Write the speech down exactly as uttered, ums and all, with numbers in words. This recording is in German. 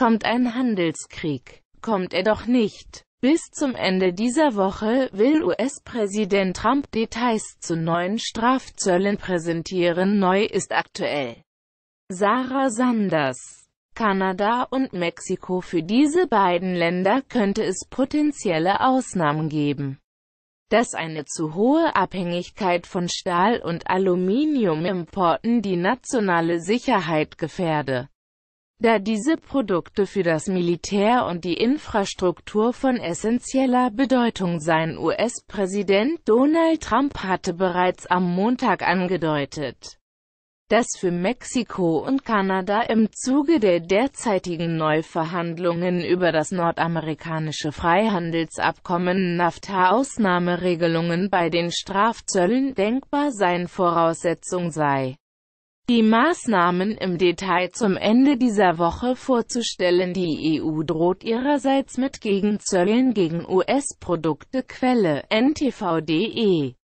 kommt ein Handelskrieg. Kommt er doch nicht. Bis zum Ende dieser Woche will U S-Präsident Trump Details zu neuen Strafzöllen präsentieren. Neu ist aktuell Sarah Sanders. Kanada und Mexiko. Für diese beiden Länder könnte es potenzielle Ausnahmen geben, dass eine zu hohe Abhängigkeit von Stahl- und Aluminiumimporten die nationale Sicherheit gefährde, da diese Produkte für das Militär und die Infrastruktur von essentieller Bedeutung seien. U S-Präsident Donald Trump hatte bereits am Montag angedeutet, dass für Mexiko und Kanada im Zuge der derzeitigen Neuverhandlungen über das nordamerikanische Freihandelsabkommen NAFTA Ausnahmeregelungen bei den Strafzöllen denkbar seien. Voraussetzung sei, die Maßnahmen im Detail zum Ende dieser Woche vorzustellen. Die E U droht ihrerseits mit Gegenzöllen gegen U S-Produkte. Quelle: N T V punkt de